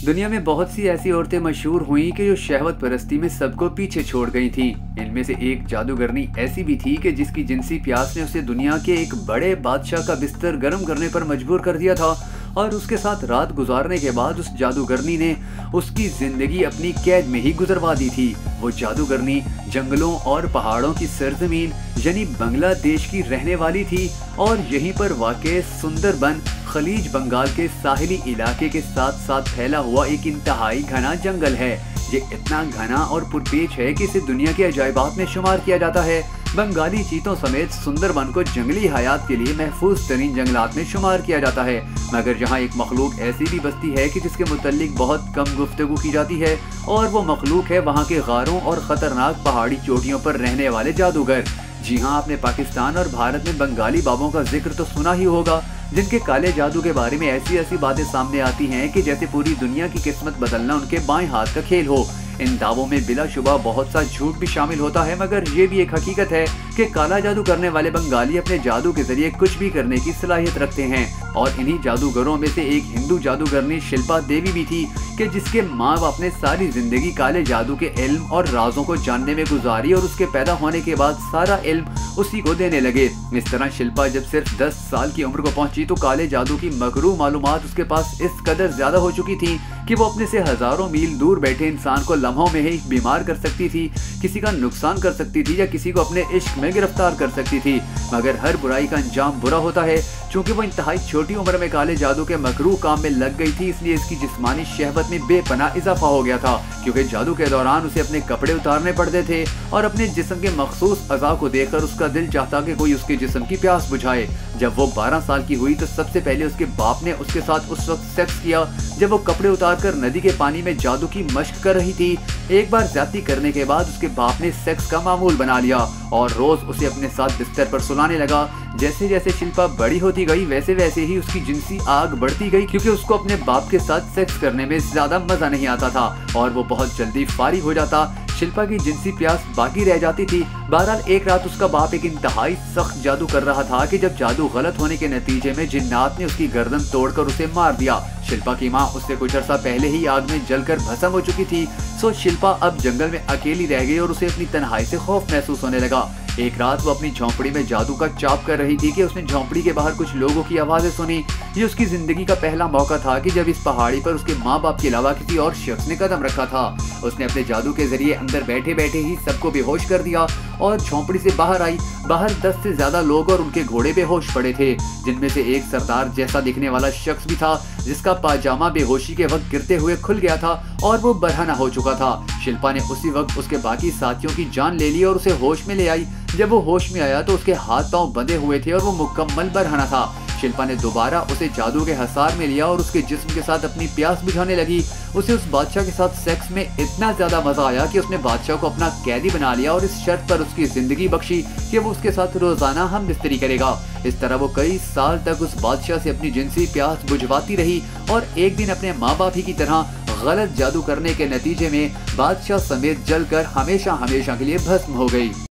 दुनिया में बहुत सी ऐसी औरतें मशहूर हुई कि जो शहवत परस्ती में सबको पीछे छोड़ गई थी। इनमें से एक जादूगरनी ऐसी भी थी कि जिसकी जिनसी प्यास ने उसे दुनिया के एक बड़े बादशाह का बिस्तर गर्म करने पर मजबूर कर दिया था और उसके साथ रात गुजारने के बाद उस जादूगरनी ने उसकी जिंदगी अपनी कैद में ही गुजरवा दी थी। वो जादूगरनी जंगलों और पहाड़ों की सरजमीन यानी बांग्लादेश की रहने वाली थी और यहीं पर वाक़ सुंदरबन खलीज बंगाल के साहिली इलाके के साथ साथ फैला हुआ एक इंतहाई घना जंगल है। ये इतना घना और पुरपेच है कि इसे दुनिया के अजायबात में शुमार किया जाता है। बंगाली चीतों समेत सुंदरबन को जंगली हयात के लिए महफूज तरीन जंगलात में शुमार किया जाता है, मगर यहाँ एक मखलूक ऐसी भी बस्ती है कि जिसके मुतल्लिक बहुत कम गुफ्तगू की जाती है और वो मखलूक है वहाँ के गारों और खतरनाक पहाड़ी चोटियों पर रहने वाले जादूगर। जी हाँ, आपने पाकिस्तान और भारत में बंगाली बाबों का जिक्र तो सुना ही होगा, जिनके काले जादू के बारे में ऐसी ऐसी बातें सामने आती हैं कि जैसे पूरी दुनिया की किस्मत बदलना उनके बाएं हाथ का खेल हो। इन दावों में बिलाशुबा बहुत सा झूठ भी शामिल होता है, मगर ये भी एक हकीकत है कि काला जादू करने वाले बंगाली अपने जादू के जरिए कुछ भी करने की सलाहियत रखते हैं। और इन्हीं जादूगरों में से एक हिंदू जादूगरनी शिल्पा देवी भी थी कि जिसके माँ बाप ने सारी जिंदगी काले जादू के इल्म और राजों को जानने में गुजारी और उसके पैदा होने के बाद सारा इल्म उसी को देने लगे। इस तरह शिल्पा जब सिर्फ 10 साल की उम्र को पहुंची तो काले जादू की मकरू मालूमात उसके पास इस कदर ज्यादा हो चुकी थी कि वो अपने से हजारों मील दूर बैठे इंसान को लम्हों में ही बीमार कर सकती थी, किसी का नुकसान कर सकती थी या किसी को अपने इश्क में गिरफ्तार कर सकती थी। मगर हर बुराई का अंजाम बुरा होता है। चूंकि वो इंतहाई छोटी उम्र में काले जादू के मकरू काम में लग गई थी, इसलिए इसकी जिस्मानी शहवत में बेपनाह इजाफा हो गया था, क्योंकि जादू के दौरान उसे अपने कपड़े उतारने पड़ते थे और अपने जिस्म के मखसूस अज़ा को देखकर उसका दिल चाहता कि कोई उसके जिस्म की प्यास बुझाए। जब वो 12 साल की हुई तो सबसे पहले उसके बाप ने उसके साथ उस वक्त सेक्स किया जब वो कपड़े उतारकर नदी के पानी में जादू की मश्क कर रही थी। एक बार ज्यादती करने के बाद उसके बाप ने सेक्स का मामूल बना लिया और रोज उसे अपने साथ बिस्तर पर सुलाने लगा। जैसे जैसे शिल्पा बड़ी होती गई वैसे वैसे ही उसकी जिनसी आग बढ़ती गई, क्योंकि उसको अपने बाप के साथ सेक्स करने में ज्यादा मजा नहीं आता था और वो बहुत जल्दी फारिग हो जाता। शिल्पा की जिनसी प्यास बाकी रह जाती थी। बहरहाल एक रात उसका बाप एक इंतहाई सख्त जादू कर रहा था कि जब जादू गलत होने के नतीजे में जिन्नात ने उसकी गर्दन तोड़कर उसे मार दिया। शिल्पा की माँ उससे कुछ अर्सा पहले ही आग में जलकर भस्म हो चुकी थी। सो शिल्पा अब जंगल में अकेली रह गई और उसे अपनी तन्हाई से खौफ महसूस होने लगा। एक रात वो अपनी झोंपड़ी में जादू का चाप कर रही थी कि उसने झोंपड़ी के बाहर कुछ लोगों की आवाजें सुनी। ये उसकी जिंदगी का पहला मौका था कि जब इस पहाड़ी पर उसके माँ बाप के अलावा किसी और शख्स ने कदम रखा था। उसने अपने जादू के जरिए अंदर बैठे बैठे ही सबको बेहोश कर दिया और झोंपड़ी से बाहर आई। बाहर 10 से ज्यादा लोग और उनके घोड़े बेहोश पड़े थे, जिनमें से एक सरदार जैसा दिखने वाला शख्स भी था जिसका पाजामा बेहोशी के वक्त गिरते हुए खुल गया था और वो बरहना हो चुका था। शिल्पा ने उसी वक्त उसके बाकी साथियों की जान ले ली और उसे होश में ले आई। जब वो होश में आया तो उसके हाथ पांव बंधे हुए थे और वो मुकम्मल बरहना था। शिल्पा ने दोबारा उसे जादू के हसार में लिया और उसके जिस्म के साथ अपनी प्यास बुझाने लगी। उसे उस बादशाह के साथ सेक्स में इतना ज्यादा मजा आया कि उसने बादशाह को अपना कैदी बना लिया और इस शर्त पर उसकी जिंदगी बख्शी कि वो उसके साथ रोजाना हम बिस्तरी करेगा। इस तरह वो कई साल तक उस बादशाह से अपनी जिनसी प्यास बुझवाती रही और एक दिन अपने माँ बाप ही की तरह गलत जादू करने के नतीजे में बादशाह समेत जलकर हमेशा हमेशा के लिए भस्म हो गई।